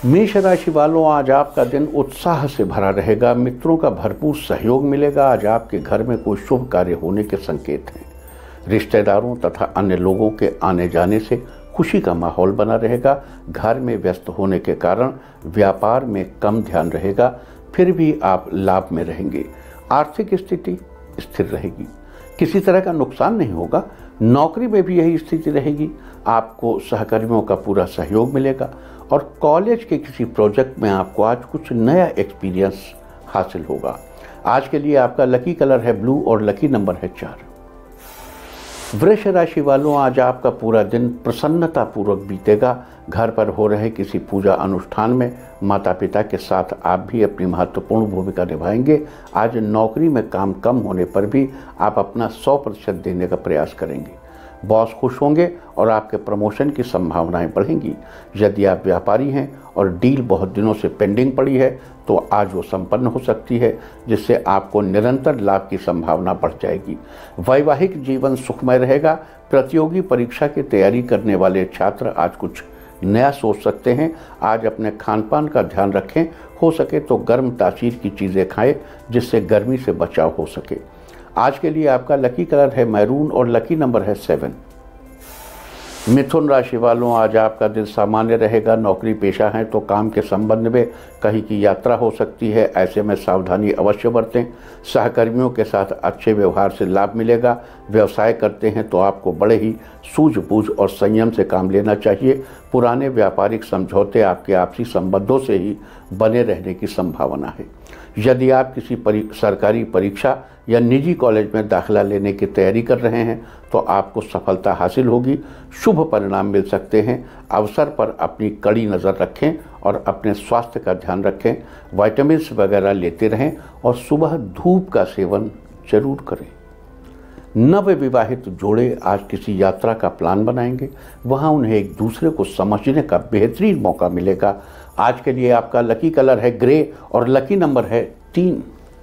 मेष राशि वालों, आज आपका दिन उत्साह से भरा रहेगा। मित्रों का भरपूर सहयोग मिलेगा। आज आपके घर में कोई शुभ कार्य होने के संकेत हैं। रिश्तेदारों तथा अन्य लोगों के आने जाने से खुशी का माहौल बना रहेगा। घर में व्यस्त होने के कारण व्यापार में कम ध्यान रहेगा, फिर भी आप लाभ में रहेंगे। आर्थिक स्थिति स्थिर रहेगी, किसी तरह का नुकसान नहीं होगा। नौकरी में भी यही स्थिति रहेगी। आपको सहकर्मियों का पूरा सहयोग मिलेगा और कॉलेज के किसी प्रोजेक्ट में आपको आज कुछ नया एक्सपीरियंस हासिल होगा। आज के लिए आपका लकी कलर है ब्लू और लकी नंबर है 4। वृष राशि वालों, आज आपका पूरा दिन प्रसन्नता पूर्वक बीतेगा। घर पर हो रहे किसी पूजा अनुष्ठान में माता पिता के साथ आप भी अपनी महत्वपूर्ण भूमिका निभाएंगे। आज नौकरी में काम कम होने पर भी आप अपना 100% देने का प्रयास करेंगे। बॉस खुश होंगे और आपके प्रमोशन की संभावनाएं बढ़ेंगी। यदि आप व्यापारी हैं और डील बहुत दिनों से पेंडिंग पड़ी है तो आज वो संपन्न हो सकती है, जिससे आपको निरंतर लाभ की संभावना बढ़ जाएगी। वैवाहिक जीवन सुखमय रहेगा। प्रतियोगी परीक्षा की तैयारी करने वाले छात्र आज कुछ नया सोच सकते हैं। आज अपने खान पान का ध्यान रखें। हो सके तो गर्म तासीर की चीज़ें खाएं, जिससे गर्मी से बचाव हो सके। आज के लिए आपका लकी कलर है मैरून और लकी नंबर है 7। मिथुन राशि वालों, आज आपका दिन सामान्य रहेगा। नौकरी पेशा है तो काम के संबंध में कहीं की यात्रा हो सकती है, ऐसे में सावधानी अवश्य बरतें। सहकर्मियों के साथ अच्छे व्यवहार से लाभ मिलेगा। व्यवसाय करते हैं तो आपको बड़े ही सूझबूझ और संयम से काम लेना चाहिए। पुराने व्यापारिक समझौते आपके आपसी संबंधों से ही बने रहने की संभावना है। यदि आप किसी सरकारी परीक्षा या निजी कॉलेज में दाखिला लेने की तैयारी कर रहे हैं तो आपको सफलता हासिल होगी। शुभ परिणाम मिल सकते हैं। अवसर पर अपनी कड़ी नज़र रखें और अपने स्वास्थ्य का ध्यान रखें। विटामिन्स वगैरह लेते रहें और सुबह धूप का सेवन जरूर करें। नवविवाहित जोड़े आज किसी यात्रा का प्लान बनाएंगे। वहां उन्हें एक दूसरे को समझने का बेहतरीन मौका मिलेगा। आज के लिए आपका लकी कलर है ग्रे और लकी नंबर है 3।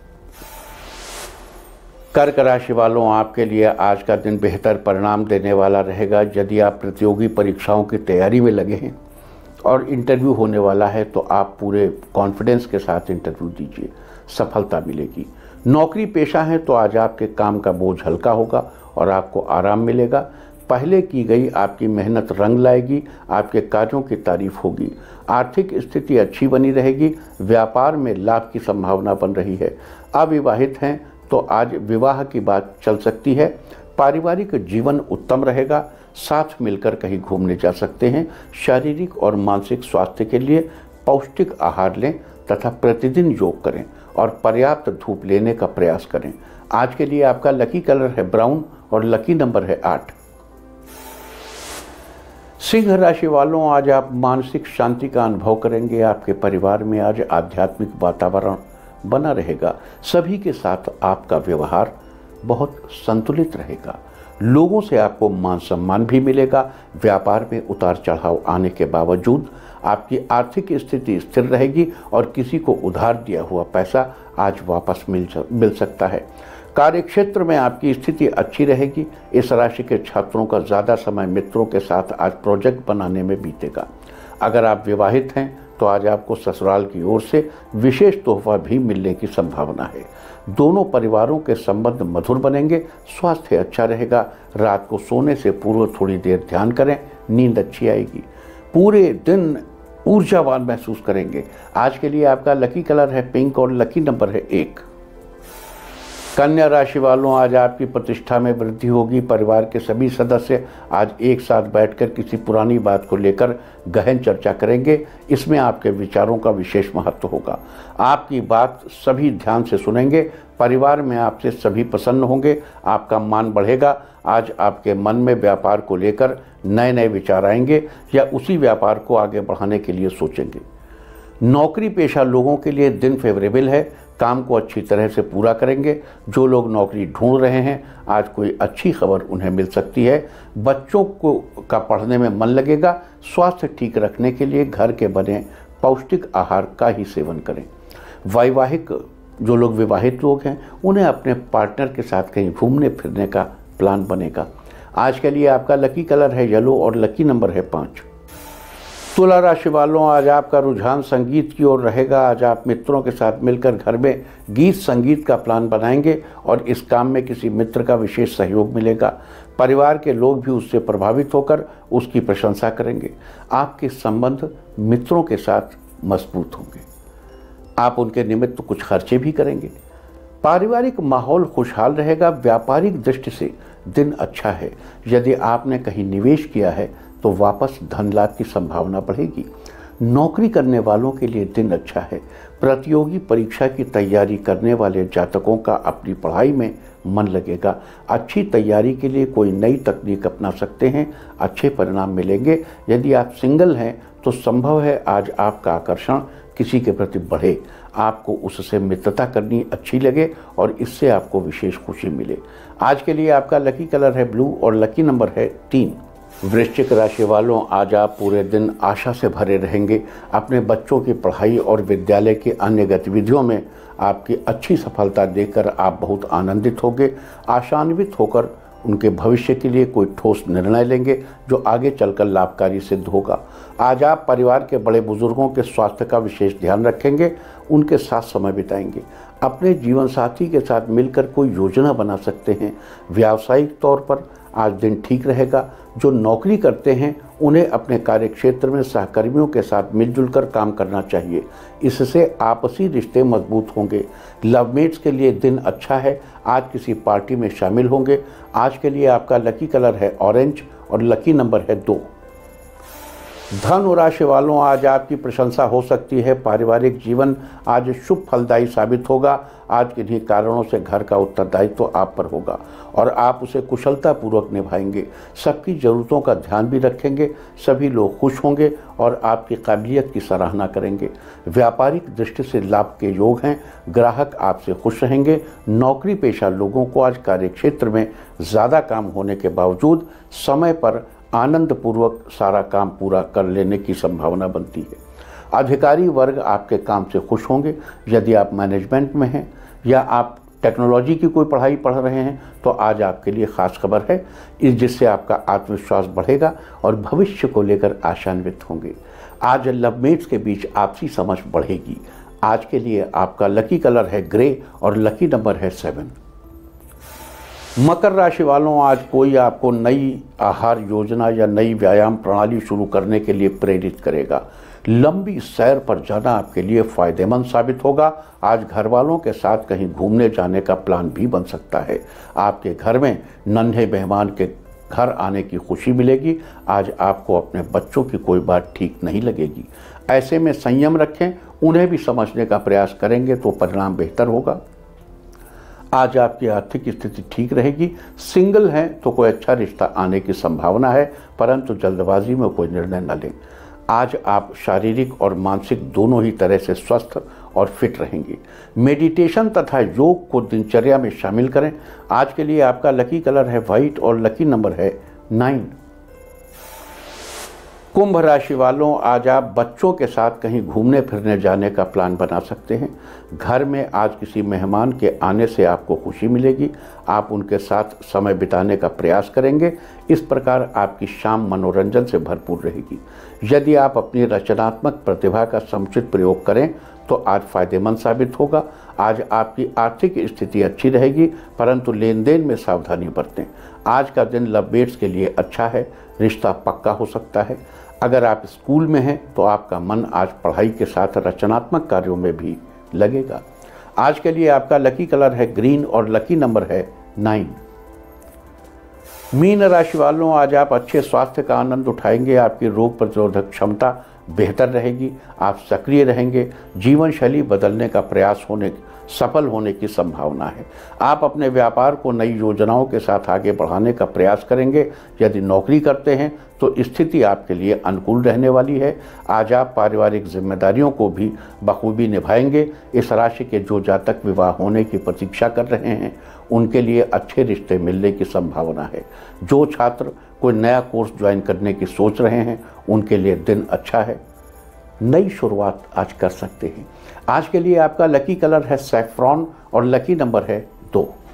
कर्क राशि वालों, आपके लिए आज का दिन बेहतर परिणाम देने वाला रहेगा। यदि आप प्रतियोगी परीक्षाओं की तैयारी में लगे हैं और इंटरव्यू होने वाला है तो आप पूरे कॉन्फिडेंस के साथ इंटरव्यू दीजिए, सफलता मिलेगी। नौकरी पेशा है तो आज आपके काम का बोझ हल्का होगा और आपको आराम मिलेगा। पहले की गई आपकी मेहनत रंग लाएगी। आपके कार्यों की तारीफ होगी। आर्थिक स्थिति अच्छी बनी रहेगी। व्यापार में लाभ की संभावना बन रही है। अविवाहित हैं तो आज विवाह की बात चल सकती है। पारिवारिक जीवन उत्तम रहेगा। साथ मिलकर कहीं घूमने जा सकते हैं। शारीरिक और मानसिक स्वास्थ्य के लिए पौष्टिक आहार लें तथा प्रतिदिन योग करें और पर्याप्त धूप लेने का प्रयास करें। आज के लिए आपका लकी कलर है ब्राउन और लकी नंबर है 8। सिंह राशि वालों, आज आप मानसिक शांति का अनुभव करेंगे। आपके परिवार में आज आध्यात्मिक वातावरण बना रहेगा। सभी के साथ आपका व्यवहार बहुत संतुलित रहेगा। लोगों से आपको मान सम्मान भी मिलेगा। व्यापार में उतार चढ़ाव आने के बावजूद आपकी आर्थिक स्थिति स्थिर रहेगी और किसी को उधार दिया हुआ पैसा आज वापस मिल सकता है। कार्यक्षेत्र में आपकी स्थिति अच्छी रहेगी। इस राशि के छात्रों का ज़्यादा समय मित्रों के साथ आज प्रोजेक्ट बनाने में बीतेगा। अगर आप विवाहित हैं तो आज आपको ससुराल की ओर से विशेष तोहफा भी मिलने की संभावना है। दोनों परिवारों के संबंध मधुर बनेंगे। स्वास्थ्य अच्छा रहेगा। रात को सोने से पूर्व थोड़ी देर ध्यान करें, नींद अच्छी आएगी। पूरे दिन ऊर्जावान महसूस करेंगे। आज के लिए आपका लकी कलर है पिंक और लकी नंबर है 1। कन्या राशि वालों, आज आपकी प्रतिष्ठा में वृद्धि होगी। परिवार के सभी सदस्य आज एक साथ बैठकर किसी पुरानी बात को लेकर गहन चर्चा करेंगे। इसमें आपके विचारों का विशेष महत्व होगा। आपकी बात सभी ध्यान से सुनेंगे। परिवार में आपसे सभी प्रसन्न होंगे। आपका मान बढ़ेगा। आज आपके मन में व्यापार को लेकर नए नए विचार आएंगे या उसी व्यापार को आगे बढ़ाने के लिए सोचेंगे। नौकरी पेशा लोगों के लिए दिन फेवरेबल है। काम को अच्छी तरह से पूरा करेंगे। जो लोग नौकरी ढूंढ रहे हैं आज कोई अच्छी खबर उन्हें मिल सकती है। बच्चों का पढ़ने में मन लगेगा। स्वास्थ्य ठीक रखने के लिए घर के बने पौष्टिक आहार का ही सेवन करें। जो लोग विवाहित लोग हैं उन्हें अपने पार्टनर के साथ कहीं घूमने फिरने का प्लान बनेगा। आज के लिए आपका लकी कलर है येलो और लकी नंबर है 5। तुला राशि वालों, आज आपका रुझान संगीत की ओर रहेगा। आज आप मित्रों के साथ मिलकर घर में गीत संगीत का प्लान बनाएंगे और इस काम में किसी मित्र का विशेष सहयोग मिलेगा। परिवार के लोग भी उससे प्रभावित होकर उसकी प्रशंसा करेंगे। आपके संबंध मित्रों के साथ मजबूत होंगे। आप उनके निमित्त कुछ खर्चे भी करेंगे। पारिवारिक माहौल खुशहाल रहेगा। व्यापारिक दृष्टि से दिन अच्छा है। यदि आपने कहीं निवेश किया है तो वापस धन लाभ की संभावना बढ़ेगी। नौकरी करने वालों के लिए दिन अच्छा है। प्रतियोगी परीक्षा की तैयारी करने वाले जातकों का अपनी पढ़ाई में मन लगेगा। अच्छी तैयारी के लिए कोई नई तकनीक अपना सकते हैं, अच्छे परिणाम मिलेंगे। यदि आप सिंगल हैं तो संभव है आज आपका आकर्षण किसी के प्रति बढ़े, आपको उससे मित्रता करनी अच्छी लगे और इससे आपको विशेष खुशी मिले। आज के लिए आपका लकी कलर है ब्लू और लकी नंबर है 3। वृश्चिक राशि वालों, आज आप पूरे दिन आशा से भरे रहेंगे। अपने बच्चों की पढ़ाई और विद्यालय की अन्य गतिविधियों में आपकी अच्छी सफलता देखकर आप बहुत आनंदित होंगे। आशान्वित होकर उनके भविष्य के लिए कोई ठोस निर्णय लेंगे जो आगे चलकर लाभकारी सिद्ध होगा। आज आप परिवार के बड़े बुजुर्गों के स्वास्थ्य का विशेष ध्यान रखेंगे, उनके साथ समय बिताएंगे। अपने जीवन साथी के साथ मिलकर कोई योजना बना सकते हैं। व्यावसायिक तौर पर आज दिन ठीक रहेगा। जो नौकरी करते हैं उन्हें अपने कार्यक्षेत्र में सहकर्मियों के साथ मिलजुल कर काम करना चाहिए। इससे आपसी रिश्ते मजबूत होंगे। लवमेट्स के लिए दिन अच्छा है। आज किसी पार्टी में शामिल होंगे। आज के लिए आपका लकी कलर है ऑरेंज और लकी नंबर है 2। धनु राशि वालों, आज आपकी प्रशंसा हो सकती है। पारिवारिक जीवन आज शुभ फलदायी साबित होगा। आज किन्हीं कारणों से घर का उत्तरदायित्व तो आप पर होगा और आप उसे कुशलतापूर्वक निभाएंगे। सबकी ज़रूरतों का ध्यान भी रखेंगे। सभी लोग खुश होंगे और आपकी काबिलियत की सराहना करेंगे। व्यापारिक दृष्टि से लाभ के योग हैं। ग्राहक आपसे खुश रहेंगे। नौकरी पेशा लोगों को आज कार्यक्षेत्र में ज़्यादा काम होने के बावजूद समय पर आनंदपूर्वक सारा काम पूरा कर लेने की संभावना बनती है। अधिकारी वर्ग आपके काम से खुश होंगे। यदि आप मैनेजमेंट में हैं या आप टेक्नोलॉजी की कोई पढ़ाई पढ़ रहे हैं तो आज आपके लिए ख़ास खबर है, जिससे आपका आत्मविश्वास बढ़ेगा और भविष्य को लेकर आशान्वित होंगे। आज लवमेट्स के बीच आपसी समझ बढ़ेगी। आज के लिए आपका लकी कलर है ग्रे और लकी नंबर है 7। मकर राशि वालों, आज कोई आपको नई आहार योजना या नई व्यायाम प्रणाली शुरू करने के लिए प्रेरित करेगा। लंबी सैर पर जाना आपके लिए फ़ायदेमंद साबित होगा। आज घर वालों के साथ कहीं घूमने जाने का प्लान भी बन सकता है। आपके घर में नन्हे मेहमान के घर आने की खुशी मिलेगी। आज आपको अपने बच्चों की कोई बात ठीक नहीं लगेगी। ऐसे में संयम रखें, उन्हें भी समझने का प्रयास करेंगे तो परिणाम बेहतर होगा। आज आपकी आर्थिक स्थिति ठीक रहेगी। सिंगल हैं तो कोई अच्छा रिश्ता आने की संभावना है, परंतु जल्दबाजी में कोई निर्णय न लें। आज आप शारीरिक और मानसिक दोनों ही तरह से स्वस्थ और फिट रहेंगे। मेडिटेशन तथा योग को दिनचर्या में शामिल करें। आज के लिए आपका लकी कलर है वाइट और लकी नंबर है 9। कुंभ राशि वालों, आज आप बच्चों के साथ कहीं घूमने फिरने जाने का प्लान बना सकते हैं। घर में आज किसी मेहमान के आने से आपको खुशी मिलेगी। आप उनके साथ समय बिताने का प्रयास करेंगे। इस प्रकार आपकी शाम मनोरंजन से भरपूर रहेगी। यदि आप अपनी रचनात्मक प्रतिभा का समुचित प्रयोग करें तो आज फायदेमंद साबित होगा। आज आपकी आर्थिक स्थिति अच्छी रहेगी, परंतु लेन देन में सावधानी बरतें। आज का दिन लवमेट्स के लिए अच्छा है। रिश्ता पक्का हो सकता है। अगर आप स्कूल में हैं तो आपका मन आज पढ़ाई के साथ रचनात्मक कार्यों में भी लगेगा। आज के लिए आपका लकी कलर है ग्रीन और लकी नंबर है 9। मीन राशि वालों, आज आप अच्छे स्वास्थ्य का आनंद उठाएंगे। आपकी रोग प्रतिरोधक क्षमता बेहतर रहेगी। आप सक्रिय रहेंगे। जीवन शैली बदलने का प्रयास सफल होने की संभावना है। आप अपने व्यापार को नई योजनाओं के साथ आगे बढ़ाने का प्रयास करेंगे। यदि नौकरी करते हैं तो स्थिति आपके लिए अनुकूल रहने वाली है। आज आप पारिवारिक जिम्मेदारियों को भी बखूबी निभाएंगे। इस राशि के जो जातक विवाह होने की प्रतीक्षा कर रहे हैं उनके लिए अच्छे रिश्ते मिलने की संभावना है। जो छात्र कोई नया कोर्स ज्वाइन करने की सोच रहे हैं उनके लिए दिन अच्छा है। नई शुरुआत आज कर सकते हैं। आज के लिए आपका लकी कलर है सैफ्रॉन और लकी नंबर है 2।